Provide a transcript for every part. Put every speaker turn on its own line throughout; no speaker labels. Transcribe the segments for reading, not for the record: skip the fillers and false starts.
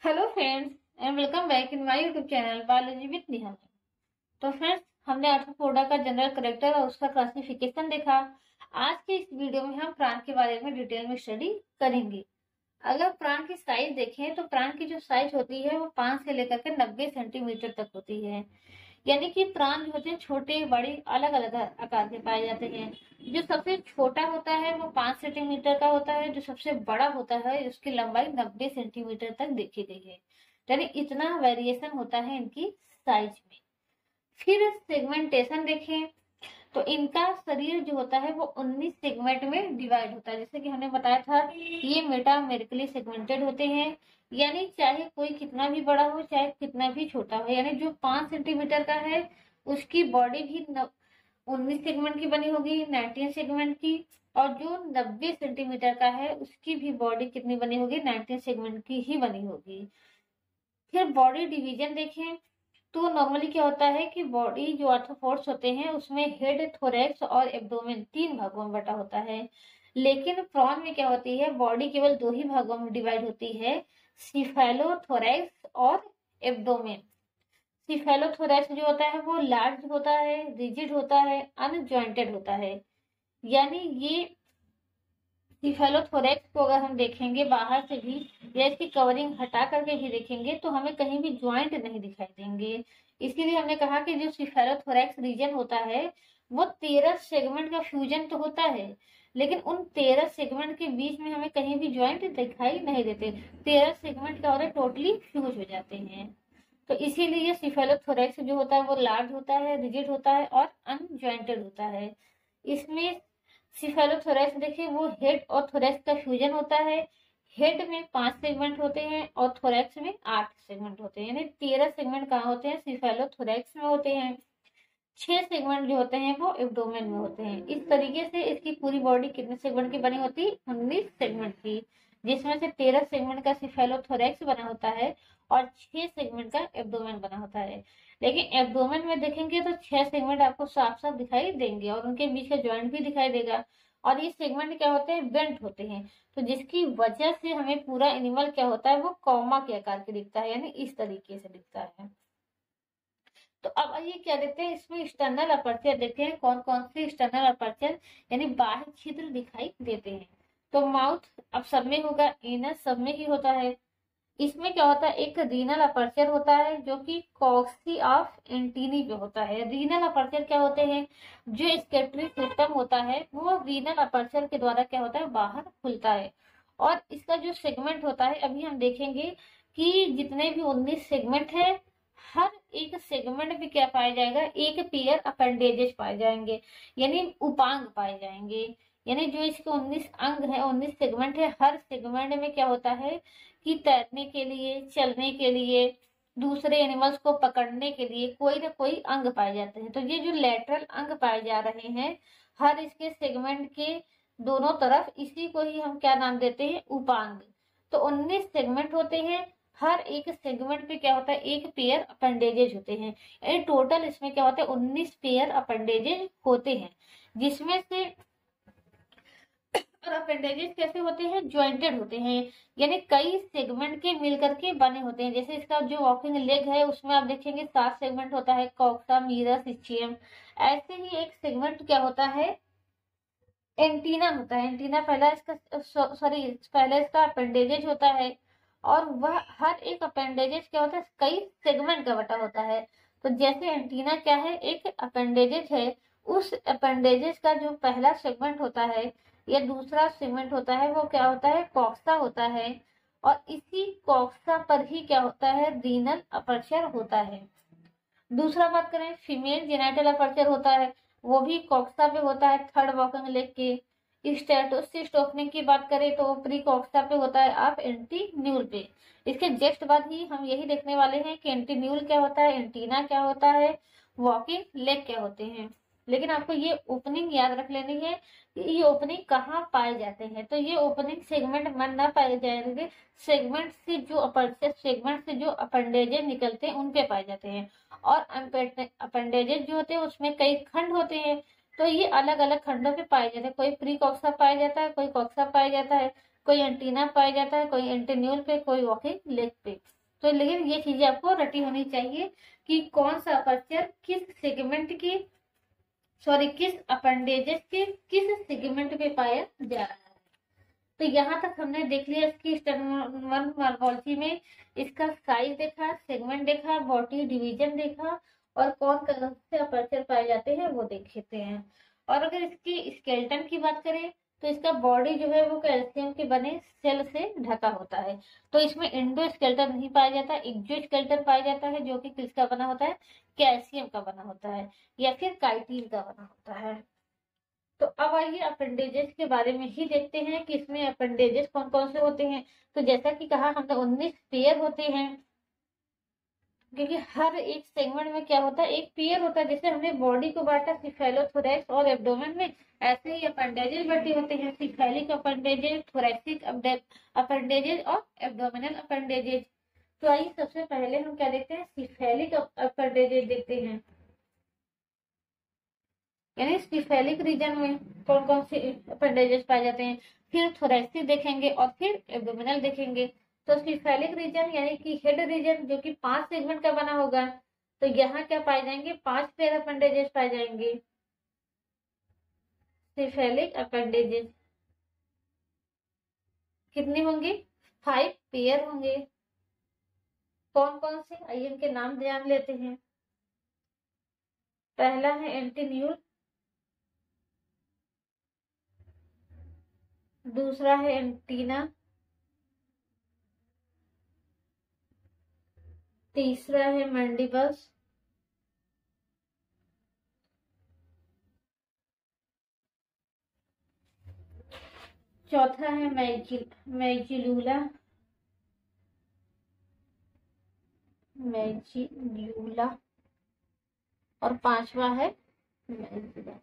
Hello friends and welcome back in my YouTube channel biology with Neha. तो friends, हमने arthropoda का general character और उसका क्लासिफिकेशन देखा। आज के इस वीडियो में हम प्राण के बारे में डिटेल में स्टडी करेंगे। अगर प्राण की साइज देखें तो प्राण की जो साइज होती है वो 5 से लेकर के 90 सेंटीमीटर तक होती है। यानी कि प्राण जो होते हैं छोटे बड़े अलग अलग आकार के पाए जाते हैं। जो सबसे छोटा होता है वो 5 सेंटीमीटर का होता है। जो सबसे बड़ा होता है उसकी लंबाई 90 सेंटीमीटर तक देखी गई है। यानी इतना वेरिएशन होता है इनकी साइज में। फिर सेगमेंटेशन देखें तो इनका शरीर जो होता है वो 19 सेगमेंट में डिवाइड होता है। जैसे कि हमने बताया था ये मेटामेरिकली सेगमेंटेड होते हैं। यानी चाहे कोई कितना भी बड़ा हो चाहे कितना भी छोटा हो, यानी जो 5 सेंटीमीटर का है उसकी बॉडी भी 19 सेगमेंट की बनी होगी, 19 सेगमेंट की। और जो 90 सेंटीमीटर का है उसकी भी बॉडी कितनी बनी होगी, 19 सेगमेंट की ही बनी होगी। फिर बॉडी डिवीजन देखें तो नॉर्मली क्या होता है कि बॉडी जो आर्थ्रोपोड्स होते हैं उसमें हेड, थोरैक्स और एब्डोमेन 3 भागों में बटा होता है। लेकिन प्रॉन में क्या होती है, बॉडी केवल 2 ही भागों में डिवाइड होती है, सिफेलोथोरैक्स और एब्डोमेन। सिफेलोथोरैक्स जो होता है वो लार्ज होता है, रिजिड होता है, अनजॉइंटेड होता है। यानी ये सिफेलोथोरैक्स को अगर हम देखेंगे बाहर से भी या इसकी कवरिंग हटा करके भी देखेंगे तो हमें कहीं भी ज्वाइंट नहीं दिखाई देंगे। इसीलिए हमने कहा कि जो सिफेलोथोरैक्स रीजन होता है वो 13 सेगमेंट का फ्यूजन तो होता है, लेकिन उन 13 सेगमेंट के बीच में हमें कहीं भी ज्वाइंट दिखाई नहीं देते। 13 सेगमेंट क्या होता है, टोटली फ्यूज हो जाते हैं। तो इसीलिए सिफेलोथोरैक्स जो होता है वो लार्ज होता है, रिजिड होता है और अनजॉइंटेड होता है। इसमें सिफेलोथोरैक्स देखिए वो हेड और थोरैक्स का फ्यूजन होता है। हेड में 5 सेगमेंट होते हैं और थोरैक्स में 8 सेगमेंट होते हैं। यानी 13 सेगमेंट कहाँ होते हैं, सिफेलोथोरैक्स में होते हैं। 6 सेगमेंट जो होते हैं वो एब्डोमेन में होते हैं। इस तरीके से इसकी पूरी बॉडी कितने सेगमेंट की बनी होती है, 19 सेगमेंट की, जिसमें से 13 सेगमेंट का सिफेलोथोरैक्स बना होता है और 6 सेगमेंट का एब्डोमेन बना होता है। लेकिन एब्डोमेन में देखेंगे तो 6 सेगमेंट आपको साफ साफ दिखाई देंगे और उनके बीच का ज्वाइंट भी दिखाई देगा। और ये सेगमेंट क्या होते हैं, बेंट होते हैं। तो जिसकी वजह से हमें पूरा एनिमल क्या होता है वो कॉमा के आकार के दिखता है, यानी इस तरीके से दिखता है। तो अब आइए क्या देखते हैं, इसमें एक्सटर्नल अपर्चर देखते हैं कौन कौन से एक्सटर्नल अपर्चर यानी बाह्य छिद्र दिखाई देते हैं। तो माउथ अब सब में होगा, एनस सब में ही होता है। इसमें क्या होता है, एक रीनल अपर्चर होता है जो कि कॉक्सी ऑफ एंटीनी पे होता है। रीनल अपर्चर क्या होते हैं, जो स्केटरी सिस्टम होता है वो रीनल अपर्चर के द्वारा क्या होता है, बाहर खुलता है। और इसका जो सेगमेंट होता है अभी हम देखेंगे कि जितने भी 19 सेगमेंट है हर एक सेगमेंट में क्या पाया जाएगा, एक पेयर अपेंडेजेस पाए जाएंगे, यानी उपांग पाए जाएंगे। यानी जो इसके 19 अंग है, 19 सेगमेंट है, हर सेगमेंट में क्या होता है कि तैरने के लिए, चलने के लिए, दूसरे एनिमल्स को पकड़ने के लिए कोई ना कोई अंग पाए जाते हैं। तो ये जो लेटरल अंग पाए जा रहे हैं हर इसके सेगमेंट के दोनों तरफ, इसी को ही हम क्या नाम देते हैं, उपांग। तो 19 सेगमेंट होते हैं, हर एक सेगमेंट पे क्या होता है, एक पेयर अपेंडेजेज होते हैं। यानी टोटल इसमें क्या होता है, 19 पेयर अपेंडेजेज होते हैं, जिसमें से और अपेंडेजेस कैसे होते हैं, ज्वाइंटेड होते हैं, यानी कई सेगमेंट के मिलकर के बने होते हैं। जैसे इसका जो वॉकिंग लेग है उसमें आप देखेंगे 7 सेगमेंट होता है, कॉक्सा, मीरस, इस्चियम। ऐसे ही एक सेगमेंट क्या होता है, एंटीना होता है। एंटीना पहला इसका पहला इसका अपेंडेजेज होता है और वह हर एक अपेंडेजेज क्या होता है, कई सेगमेंट का बटा होता है। तो जैसे एंटीना क्या है, एक अपेंडेजेज है, उस अपेंडेजेज का जो पहला सेगमेंट होता है या दूसरा सेगमेंट होता है वो क्या होता है, कॉक्सा होता है। और इसी कॉक्सा पर ही क्या होता है, रीनल अपर्चर होता है। दूसरा बात करें, फीमेल जेनाइटल अपर्चर होता है, वो भी कॉक्सा पे होता है, थर्ड वॉकिंग लेग के। स्टेटोसिस्ट ओपनिंग की बात करें तो प्री कॉक्सा पे होता है, आप एंटीन्यूल पे। इसके जस्ट बाद ही हम यही देखने वाले हैं कि एंटीन्यूल क्या होता है, एंटीना क्या होता है, वॉकिंग लेग क्या होते हैं। लेकिन आपको ये ओपनिंग याद रख लेनी है कि ये ओपनिंग कहाँ पाए जाते हैं। तो ये ओपनिंग सेगमेंट में न पाए जाएंगे, सेगमेंट से जो अपर्चर, सेगमेंट से जो अपेंडेजेस निकलते हैं उन पे पाए जाते हैं। और अपेंडेजेस जो होते हैं उसमें कई खंड होते हैं, तो ये अलग अलग खंडों पे पाए जाते हैं। कोई प्री कॉक्सा पाया जाता है, कोई कॉक्सा पाया जाता है, कोई एंटीना पाया जाता है, कोई एंटीन्यूल पे, कोई वॉकिंग लेग पे। तो लेकिन ये चीजें आपको रटी होनी चाहिए कि कौन सा अपर्चर किस सेगमेंट की, सॉरी किस अपेंडेजेस के किस सेगमेंट पे पाया जा रहा है। तो यहाँ तक हमने देख लिया इसकी स्टेनोवन मॉर्फोलॉजी में, इसका साइज देखा, सेगमेंट देखा, बॉडी डिवीजन देखा, और कौन कौन से अपर्चर पाए जाते हैं वो देख हैं। और अगर इसकी स्केलेटन की बात करें तो इसका बॉडी जो है वो कैल्शियम के बने सेल से ढका होता है। तो इसमें एंडोस्केलेटन नहीं पाया जाता, एक्सोस्केलेटन पाया जाता है, जो कि किसका बना होता है, कैल्शियम का बना होता है या फिर काइटिन का बना होता है। तो अब आइए अपेंडेजेस के बारे में ही देखते हैं कि इसमें अपेंडेजेस कौन कौन से होते हैं। तो जैसा कि कहा हमने 19 पेयर होते हैं, क्योंकि हर एक सेगमेंट में क्या होता है, एक पेयर होता है। जैसे हमने बॉडी को बांटा सिफेलोथोरैक्स और एब्डोमेन में, ऐसे ही अपेंडेजेस बटे होते हैं, सिफेलिक अपेंडेजेस, थोरैसिक अपेंडेजेस और एब्डोमिनल अपेंडेजेस। तो आइए सबसे पहले हम क्या देखते हैं, सिफेलिक अपेंडेजेस देखते हैं। यानी सिफेलिक रीजन में कौन कौन से अपेंडेजेस पाए जाते हैं, फिर थोरैसिक देखेंगे और फिर एब्डोमिनल देखेंगे। तो सिफेलिक रीजन यानी कि हेड रीजन जो कि 5 सेगमेंट का बना होगा, तो यहाँ क्या पाए जाएंगे, 5 पेयर अपेंडेजेस पाए जाएंगे, सिफेलिक अपेंडेजेस। कितने होंगे, 5 पेयर होंगे। कौन कौन से, आइए इनके नाम जान लेते हैं। पहला है एंटीन्यूल, दूसरा है एंटीना, तीसरा है मैंडिबल्स, चौथा है मैजिलूला, मैजिल्यूला, और पांचवा है मैजिला।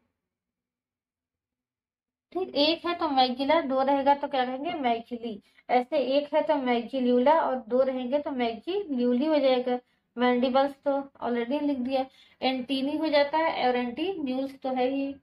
ठीक, एक है तो मैजिला, दो रहेगा तो क्या कहेंगे, मैजिली। ऐसे एक है तो मैजिल्यूला और दो रहेंगे तो मैजिल्यूली हो जाएगा। मैंडिबल्स तो ऑलरेडी लिख दिया, एंटीनी हो जाता है और एंटीन्यूल्स तो है ही।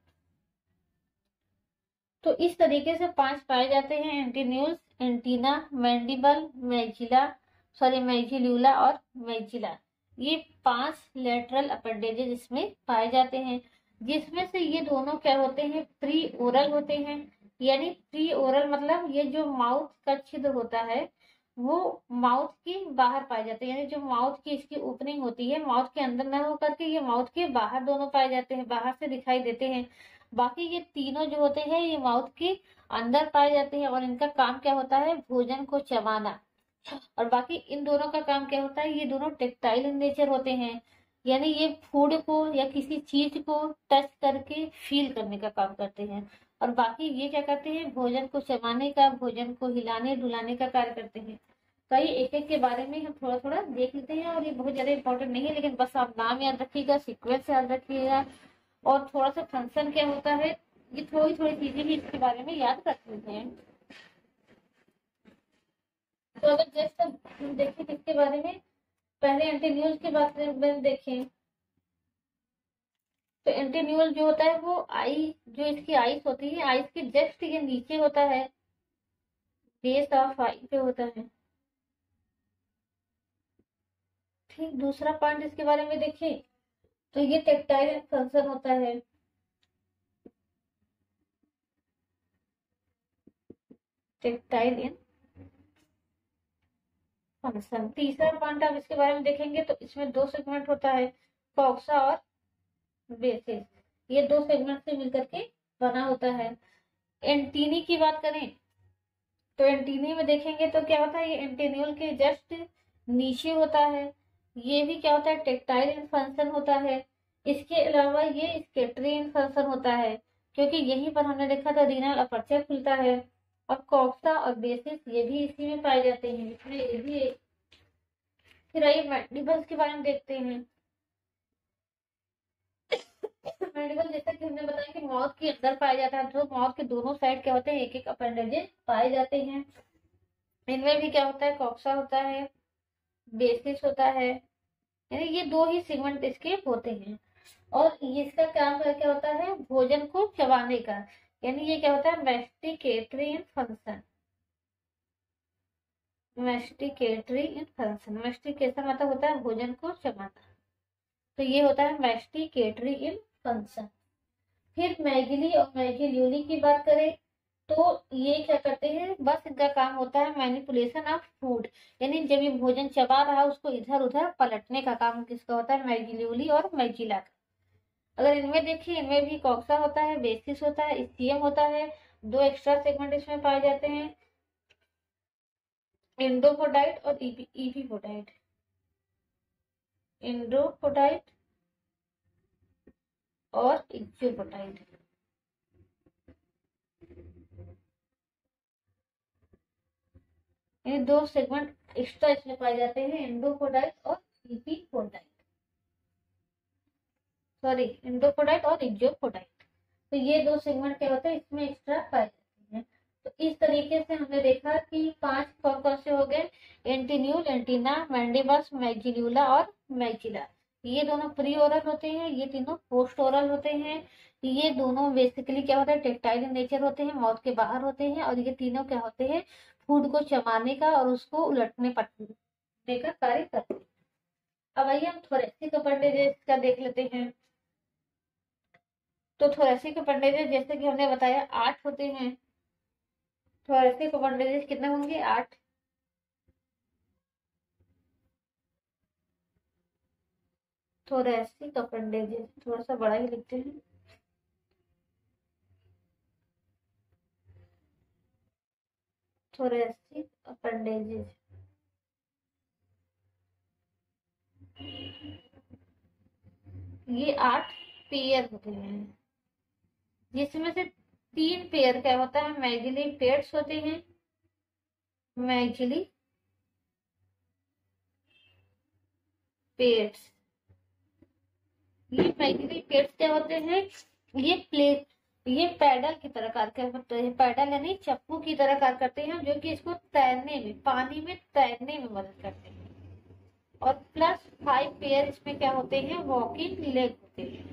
तो इस तरीके से 5 पाए जाते हैं, antennules, antenna, mandible, maxilla, sorry maxillula और मैजिला। ये 5 लेटरल अपेंडेजेस इसमें पाए जाते हैं, जिसमें से ये दोनों क्या होते हैं, प्री ओरल होते हैं। यानी प्री ओरल मतलब ये जो माउथ का छिद्र होता है वो माउथ के बाहर पाए जाते हैं, यानी जो माउथ की इसकी ओपनिंग होती है माउथ के अंदर ना हो करके ये माउथ के बाहर दोनों पाए जाते हैं, बाहर से दिखाई देते हैं। बाकी ये तीनों जो होते हैं ये माउथ के अंदर पाए जाते हैं और इनका काम क्या होता है, भोजन को चबाना। और बाकी इन दोनों का काम क्या होता है, ये दोनों टेक्टाइल इन नेचर होते हैं, यानी ये फूड को या किसी चीज को टच करके फील करने का काम करते हैं। और बाकी ये क्या करते हैं, भोजन को चबाने का, भोजन को हिलाने डुलाने का कार्य करते हैं। तो ये एक एक के बारे में हम थोड़ा थोड़ा देख लेते हैं, और ये बहुत ज्यादा इंपॉर्टेंट नहीं है, लेकिन बस आप नाम याद रखिएगा, सीक्वेंस याद रखिएगा, और थोड़ा सा फंक्शन क्या होता है, ये थोड़ी थोड़ी चीजें ही इसके बारे में याद रख लेते हैं। तो अगर जस्ट हम देखें किसके बारे में, पहले एंटीन्यूल की बात में देखें, तो एंटीन्यूल जो होता है वो आई, जो इसकी आइस होती है, आइस के जस्ट ये नीचे होता है, बेस ऑफ आई पे होता है। ठीक, दूसरा पॉइंट इसके बारे में देखें तो ये टेक्टाइल फंक्शन होता है, टेक्टाइल इन फंक्शन। तीसरा पॉइंट आप इसके बारे में देखेंगे तो इसमें 2 सेगमेंट होता है, कॉक्सा और बेसिस, ये 2 सेगमेंट से मिलकर के बना होता है। एंटीनी की बात करें तो एंटीनी में देखेंगे तो क्या होता है, ये एंटीन्यूल के जस्ट नीचे होता है, ये भी क्या होता है, टेक्टाइल इन फंक्शन होता है। इसके अलावा ये स्केटरी इन फंक्शन होता है, क्योंकि यहीं पर हमने देखा था रीनल अपर्चर खुलता है। और कॉक्सा और बेसिस ये भी इसी में पाए जाते हैं, इसमें ये भी। फिर आइए मैंडिबल्स के बारे में देखते हैं। मैंडिबल जैसा कि हमने बताया कि माउथ के अंदर पाया जाता है, तो माउथ के दोनों साइड क्या होते हैं, एक एक अपेंडेजेस पाए जाते हैं। इनमें भी क्या होता है, कॉक्सा होता है, बेसिस होता है, यानी ये 2 ही सेगमेंट इसके होते हैं। और इसका काम क्या होता है, भोजन को चबाने का, यानी ये क्या होता है, masticatory function, masticatory in function. Mastication मतलब होता है भोजन को चबाना, तो ये होता है मैस्टिकेटरी इन फंक्शन। फिर मैगिली और मैगिल्यूली की बात करें तो ये क्या करते हैं, बस इनका काम होता है मैनिपुलेशन ऑफ फूड, यानी जब ये भोजन चबा रहा है उसको इधर उधर पलटने का काम किसका होता है, मैगिल्यूली और मैजिला का। अगर इनमें देखिए, इनमें भी कॉक्सा होता है, बेसिस होता है, स्टीयम होता है, दो एक्स्ट्रा सेगमेंट इसमें पाए जाते हैं, एंडोपोडाइट और इपीपोडाइट। एंडोपोडाइट और इक्विपोडाइट। ये दो सेगमेंट एक्स्ट्रा इसमें पाए जाते हैं, एंडोपोडाइट और इपीपोडाइट, सॉरी एंडोपोडाइट और इक्विपोडाइट। तो ये दो सेगमेंट क्या होते हैं, इसमें एक्स्ट्रा पाए जाते हैं। तो इस तरीके से हमने देखा कि 5 कौन कौन से हो गए, एंटीन्यूल, एंटीना, मैंडिबस, मैजिल्यूला और मैजिला। ये दोनों प्री ओरल होते हैं, ये तीनों पोस्ट ओरल होते हैं। ये दोनों बेसिकली क्या होता है, टेक्टाइल इन नेचर होते हैं, माउथ के बाहर होते हैं, और ये तीनों क्या होते हैं, फूड को चबाने का और उसको उलटने पलटने का कार्य करते हैं। अब आइए हम थोरेसिक अपेंडेजेस का देख लेते हैं। तो थोरेसिक अपेंडेजेस जैसे कि हमने बताया 8 होते हैं। थोरेसिक अपेंडेजेस कितने होंगे, 8। थोरेसिक अपेंडेजेस थोड़ा सा बड़ा ही लिखते हैं। थोरेसिक अपेंडेजेस ये 8 पेयर होते हैं, जिसमें से 3 पेयर क्या होता है, मैजिली पेड्स होते हैं। मैजिली पेड्स, ये मैजिली पेड्स क्या होते हैं, ये प्लेट, ये पैडल की तरह कार्य करते हैं, पैडल यानी चप्पू की तरह कार्य करते हैं, जो कि इसको तैरने में, पानी में तैरने में मदद करते हैं। और प्लस 5 पेयर इसमें क्या होते हैं, वॉकिंग लेग होते हैं।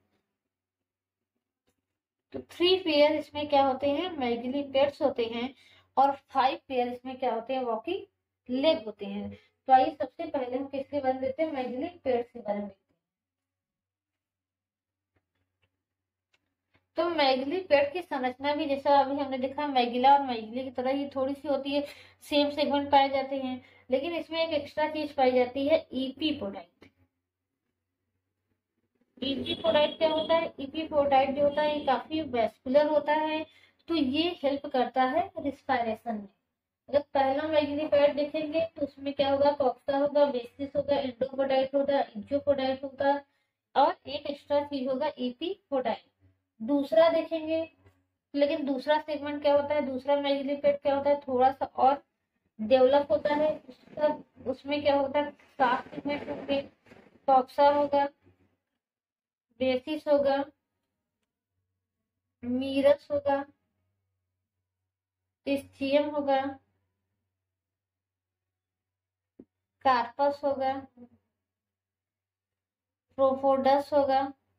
तो 3 पेयर इसमें क्या होते हैं, मैजिली पेड्स होते हैं, और 5 पेयर इसमें क्या होते हैं, वॉकिंग लेग होते हैं। तो आइए सबसे पहले हम किसके बारे में देखते हैं, मैजिली पेड्स के बारे में। तो मैगिली पेड़ की संरचना भी जैसा अभी हमने देखा, मैगिला और मैगिली की तरह ही थोड़ी सी होती है, सेम सेगमेंट पाए जाते हैं, लेकिन इसमें एक एक्स्ट्रा चीज पाई जाती है, इपीपोडाइट। इपीपोडाइट क्या होता है, इपीपोडाइट जो होता है ये काफी वेस्कुलर होता है, तो ये हेल्प करता है रिस्पायरेशन में। अगर पहला मैगिली पेड़ देखेंगे तो उसमें क्या होगा, कॉक्सा होगा, बेसिस होगा, एंडोपोडाइट होगा, इक्विपोडाइट होगा, और एक एक्स्ट्रा चीज होगा, इपीपोडाइट। दूसरा देखेंगे, लेकिन दूसरा सेगमेंट क्या होता है, दूसरा मैजिली पेड क्या होता है, थोड़ा सा और डेवलप होता है उसका। उसमें क्या होता है, 7 सेगमेंट होंगे, कॉक्सा होगा, बेसिस होगा, मीरस होगा, स्टियम होगा, कार्पस होगा, प्रोफोडस होगा,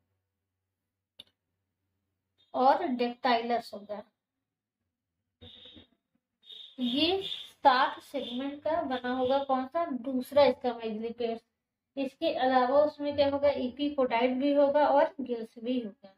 और डेक्टाइलस होगा। ये 7 सेगमेंट का बना होगा कौन सा, दूसरा इसका मैजिली पेड। इसके अलावा उसमें क्या होगा, इपीपोडाइट भी होगा और गिल्स भी होगा।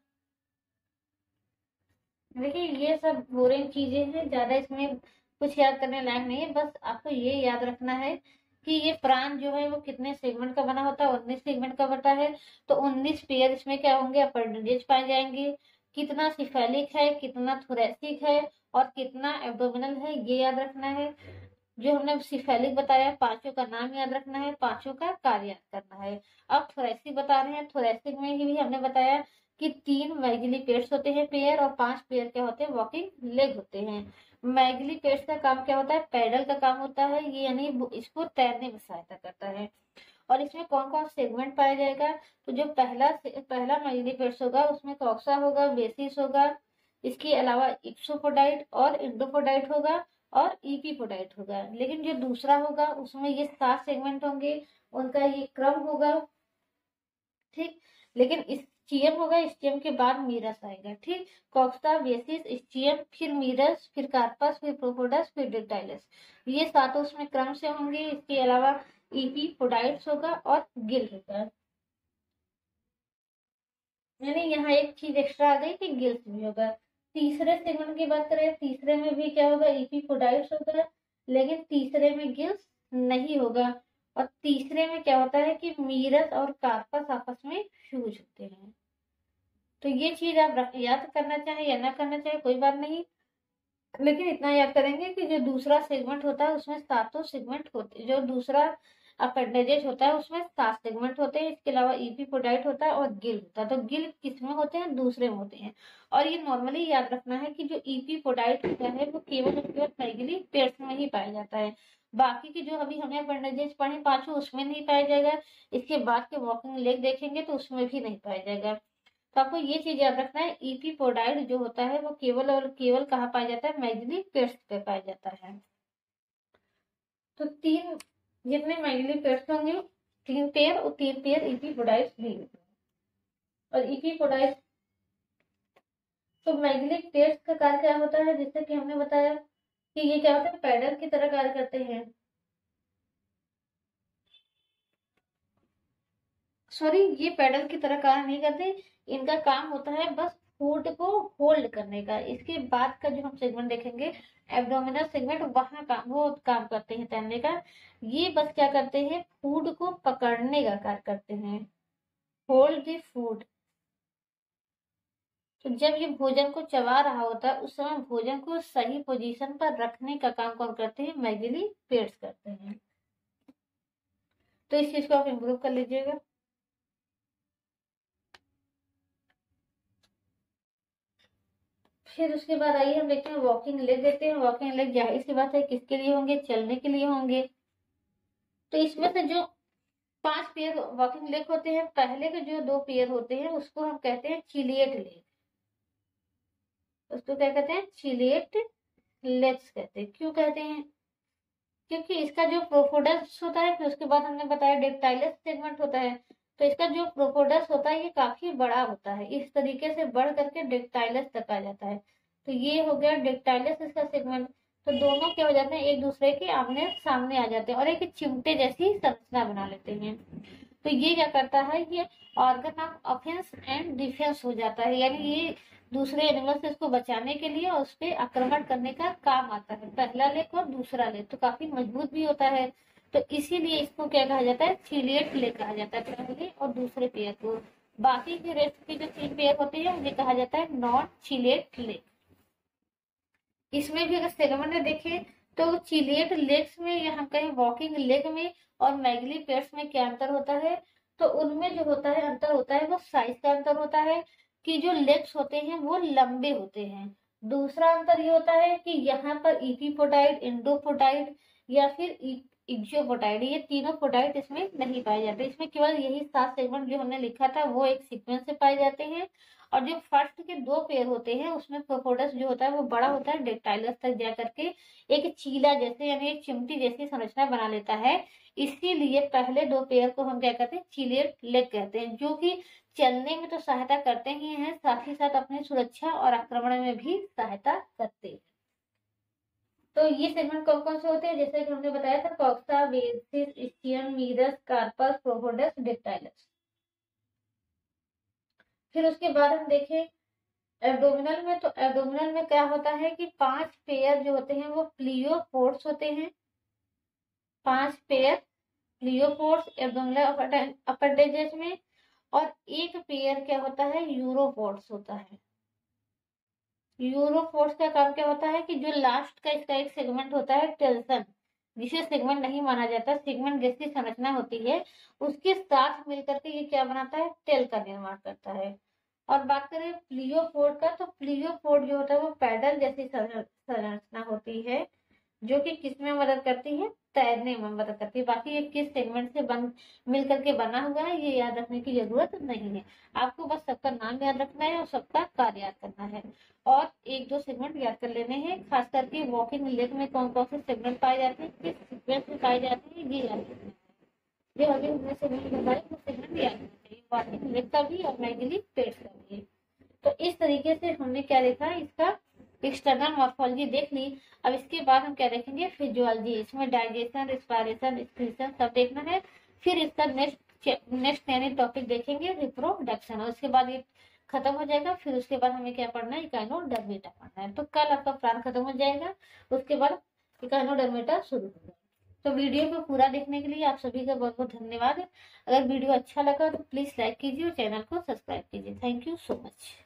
देखिए ये सब बोरिंग चीजें हैं, ज्यादा इसमें कुछ याद करने लायक नहीं है। बस आपको ये याद रखना है कि ये प्राण जो है वो कितने सेगमेंट का बना होता है, 19 सेगमेंट का बनता है। तो 19 पेयर इसमें क्या होंगे, अपेंडेज पाए जाएंगे। कितना सिफेलिक है, कितना थोरेसिक है, और कितना एब्डोमिनल है, ये याद रखना है। जो हमने सिफेलिक बताया, पांचों का नाम याद रखना है, पांचों का कार्य याद करना है। अब थोरेसिक बता रहे हैं, थोरेसिक में ही भी हमने बताया कि 3 मैगिली पेड्स होते हैं पेयर, और 5 पेयर क्या होते हैं, वॉकिंग लेग होते हैं। मैगिली पेड्स का काम क्या होता है, पैडल का काम होता है, ये यानी इसको तैरने में सहायता करता है। और इसमें कौन कौन सेगमेंट पाया जाएगा, तो जो पहला मैगिली पेड्स होगा उसमें कॉक्सा होगा, बेसिस होगा, इसके अलावा इप्सोपोडाइट और इंडोपोडाइट होगा, और इपीपोडाइट होगा। लेकिन जो दूसरा होगा उसमें ये 7 सेगमेंट होंगे, उनका ये क्रम होगा, ठीक। लेकिन इस स्टियम होगा, स्टियम के बाद मीरस आएगा। ठीक, कोक्सा, बेसिस, स्टियम, फिर मीरस, फिर कार्पस, फिर प्रोपोडस, फिर डिक्टाइलस, ये सातों उसमें क्रम से होंगे। इसके अलावा इपीपोडाइट्स होगा और गिल होगा। यानी यहाँ एक चीज एक्स्ट्रा आ गई कि गिल्स भी होगा। तीसरे सेगमेंट की बात करें, तीसरे में भी क्या होगा, इपीपोडाइट्स होगा, लेकिन तीसरे में गिल्स नहीं होगा। और तीसरे में क्या होता है कि मीरस और कार्पस आपस में फ्यूज होते हैं। तो ये चीज आप याद करना चाहे या ना करना चाहे कोई बात नहीं, लेकिन इतना याद करेंगे कि जो दूसरा सेगमेंट होता है उसमें सातों सेगमेंट होते हैं। जो दूसरा अपेंडेजेज होता है उसमें 7 सेगमेंट होते हैं। इसके अलावा इपीपोडाइट होता है और गिल होता है। तो गिल किसमें होते हैं, दूसरे में होते हैं। और ये नॉर्मली याद रखना है कि जो इपीपोडाइट होता है वो केवल और केवल मैगली पेयर्स में ही पाया जाता है। बाकी की जो अभी हमने अपेंडेजेज पढ़े पांचों उसमें नहीं पाया जाएगा। इसके बाद के वॉकिंग लेग देखेंगे तो उसमें भी नहीं पाया जाएगा। तो आपको ये चीज याद रखना है, इपीपोडाइड जो होता है वो केवल और केवल कहाँ पाया जाता है, मैगली पेयर्स पे पाया जाता है। तो 3 जितने मैगली पेयर्स होंगे 3 पेयर और 3 पेयर इपीपोडाइड्स भी होंगे। और इपीपोडाइड्स तो मैगली पेयर्स का कार्य क्या होता है, जैसे कि हमने बताया कि ये क्या होता है, पैडल की तरह कार्य करते हैं। सॉरी, ये पैडल की तरह कार्य नहीं करते। इनका काम होता है बस फूड को होल्ड करने का। इसके बाद का जो हम सेगमेंट देखेंगे एब्डोमिनल सेगमेंट, वहां वो काम करते हैं तैरने का। ये बस क्या करते हैं, फूड को पकड़ने का कार्य करते हैं, होल्ड द फूड। तो जब ये भोजन को चबा रहा होता है उस समय भोजन को सही पोजीशन पर रखने का काम कौन करते हैं, मैगली पेयर्स करते हैं। तो इस चीज को आप इम्प्रूव कर लीजिएगा। फिर उसके बाद आइए हम देखते हैं वॉकिंग लेग देते हैं। वॉकिंग लेग जाहिर सी बात है किसके लिए होंगे, चलने के लिए होंगे। तो इसमें से जो 5 पेयर वॉकिंग लेग होते हैं, पहले के जो 2 पेयर होते हैं उसको हम कहते हैं चिलिएट लेग। उसको क्या कहते हैं, चिलिएट लेग्स कहते हैं। क्यों कहते हैं, क्योंकि इसका जो प्रोपोडस होता है, फिर उसके बाद हमने बताया डेक्टाइलस सेगमेंट होता है। तो इसका जो प्रोपोडस होता है ये काफी बड़ा होता है, इस तरीके से बढ़ करके डेक्टाइलस तक आ जाता है। तो ये हो गया डेक्टाइलस इसका सेगमेंट। तो दोनों क्या हो जाते हैं, एक दूसरे के आमने सामने आ जाते हैं और एक चिमटे जैसी संरचना बना लेते हैं। तो ये क्या करता है, ये organ of offence and defence हो जाता है। यानी ये दूसरे एनिमल से इसको बचाने के लिए और उस पर आक्रमण करने का काम आता है, पहला लेग और दूसरा लेग। तो काफी मजबूत भी होता है। तो इसीलिए इसको क्या कहा जाता है, चिलिएट लेग कहा जाता है, पहले और दूसरे पेयर को। बाकी के रेस्ट के जो 3 पेयर होते हैं उन्हें कहा जाता है नॉन चिलिएट लेग। इसमें भी अगर सेगमेंट देखें तो चिलिएट लेग्स में या हम कहें वॉकिंग लेग में और मैगली पेयर्स में क्या अंतर होता है, तो उनमें जो होता है अंतर होता है वो साइज का अंतर होता है कि जो लेग्स होते हैं वो लंबे होते हैं। दूसरा अंतर ये होता है कि यहाँ पर इपीपोडाइड, इंडोपोडाइड या फिर इक्जोपोडाइड, ये तीनों पोडाइड इसमें नहीं पाए जाते। इसमें केवल यही 7 सेगमेंट जो हमने लिखा था वो एक सीक्वेंस से पाए जाते हैं। और जो फर्स्ट के 2 पेयर होते हैं उसमें प्रोपोडस जो होता है वो बड़ा होता है, डेक्टाइलस तक जा करके एक चीला जैसे यानी एक चिमटी जैसी संरचना बना लेता है। इसीलिए पहले 2 पेयर को हम क्या कहते हैं, चिलिएट लेग कहते हैं, जो कि चलने में तो सहायता करते ही हैं, साथ ही साथ अपनी सुरक्षा और आक्रमण में भी सहायता करते हैं। तो ये सेगमेंट कौन कौन से होते हैं, जैसे कि हमने बताया था, coxa, basis, ischium, merus, carpus, propodus, dactylus. फिर उसके बाद हम देखें एब्डोमिनल में, तो एब्डोमिनल में क्या होता है कि 5 पेयर जो होते हैं वो प्लियोपोड्स होते हैं। 5 पेयर प्लियोपोड्स एब्डोमिनल अपेंडेजेस में। और एक पेयर क्या होता है, यूरोपोड्स होता है। यूरोपोड्स का काम क्या होता है कि जो लास्ट का इसका एक सेगमेंट होता है टेल्सन, जिसे सेगमेंट नहीं माना जाता, सेगमेंट जैसी संरचना होती है, उसके साथ मिलकर के ये क्या बनाता है, टेल का निर्माण करता है। और बात करें प्लियोपोड का, तो प्लियोपोड जो होता है वो पैडल जैसी संरचना होती है, जो कि किसमें मदद करती है, तैरने में मदद करती है। बाकी ये किस सेगमेंट से मिल करके बना हुआ है ये याद रखने की जरूरत नहीं है। आपको बस सबका नाम याद रखना है और सबका कार्य याद करना है। और 1-2 सेगमेंट याद कर लेने हैं, खास करके वॉकिंग लेग में कौन कौन से सेगमेंट पाए जाते हैं, किस सीक्वेंस में पाए जाते हैं, ये याद रखना है। जो अभी हमने सेगमेंट बताए वो सेगमेंट याद रखना चाहिए। एक्वाटिक लेक का भी और माइग्रेटरी पेट्स का भी। तो इस तरीके से हमने क्या देखा, इसका एक्सटर्नल मॉर्फोलॉजी देख ली। अब इसके बाद हम क्या देखेंगे, फिजियोलॉजी। इसमें डाइजेशन, रेस्पिरेशन, एक्सक्रीशन सब देखना है। फिर इसका नेक्स्ट यानी टॉपिक देखेंगे रिप्रोडक्शन, और उसके बाद ये खत्म हो जाएगा। फिर उसके बाद हमें क्या पढ़ना है, इकाइनोडर्मेटा पढ़ना है। तो कल आपका प्लान खत्म हो जाएगा, उसके बाद इकाइनोडर्मेटा शुरू होगा। तो वीडियो को पूरा देखने के लिए आप सभी का बहुत बहुत धन्यवाद। अगर वीडियो अच्छा लगा तो प्लीज लाइक कीजिए और चैनल को सब्सक्राइब कीजिए। Thank you so much.